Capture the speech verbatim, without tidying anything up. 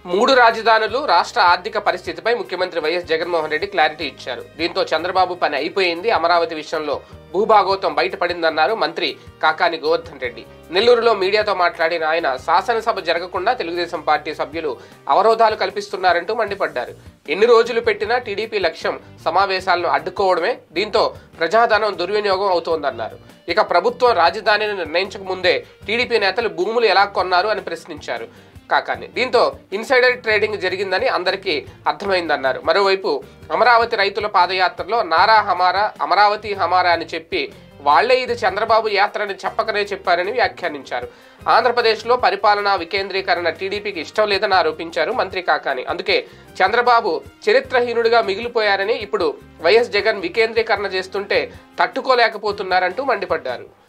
మూడు రాజధానులు రాష్ట్ర ఆర్థిక పరిస్థితిపై ముఖ్యమంత్రి వైఎస్ జగన్మోహన్ రెడ్డి క్లారిటీ ఇచ్చారు. దీంతో చంద్రబాబు పని అయిపోయింది, అమరావతి విషయంలో భూభాగోతం బయటపడిందన్నారు మంత్రి కాకాని గోవర్ధన్ రెడ్డి. నెల్లూరులో మీడియాతో మాట్లాడిన ఆయన శాసనసభ జరగకుండా తెలుగుదేశం పార్టీ సభ్యులు అవరోధాలు కల్పిస్తున్నారంటూ మండిపడ్డారు. ఎన్ని రోజులు పెట్టినా టీడీపీ లక్ష్యం సమావేశాలను అడ్డుకోవడమే, దీంతో ప్రజాధనం దుర్వినియోగం అవుతోందన్నారు. ఇక ప్రభుత్వం రాజధానిని నిర్ణయించక ముందే టీడీపీ నేతలు భూములు ఎలా కొన్నారు అని ప్రశ్నించారు కాకాని. దీంతో ఇన్సైడర్ ట్రేడింగ్ జరిగిందని అందరికీ అర్థమైందన్నారు. మరోవైపు అమరావతి రైతుల పాదయాత్రలో నారా హమారా అమరావతి హమారా అని చెప్పి వాళ్లే ఇది చంద్రబాబు యాత్రని చెప్పకనే చెప్పారని వ్యాఖ్యానించారు. ఆంధ్రప్రదేశ్లో పరిపాలనా వికేంద్రీకరణ టీడీపీకి ఇష్టం లేదని ఆరోపించారు మంత్రి కాకాని. అందుకే చంద్రబాబు చరిత్రహీనుడిగా మిగిలిపోయారని, ఇప్పుడు వైఎస్ జగన్ వికేంద్రీకరణ చేస్తుంటే తట్టుకోలేకపోతున్నారంటూ మండిపడ్డారు.